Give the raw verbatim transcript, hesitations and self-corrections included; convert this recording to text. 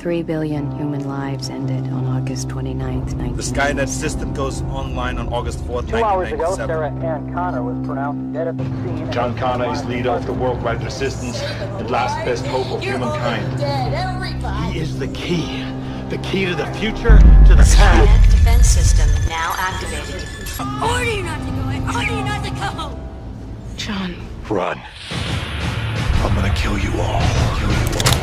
Three billion human lives ended on August twenty-ninth, nineteen The Skynet system goes online on August fourth, Two hours nineteen ago, ninety-seven. Sarah Ann Connor was pronounced dead at the scene. John Connor is leader of the worldwide resistance and last best hope of humankind. Dead, everybody. He is the key. The key to the future, to the past. Skynet defense system now activated. I order you not to go. I order you not to go. John. Run. I'm gonna kill you all. Kill you all.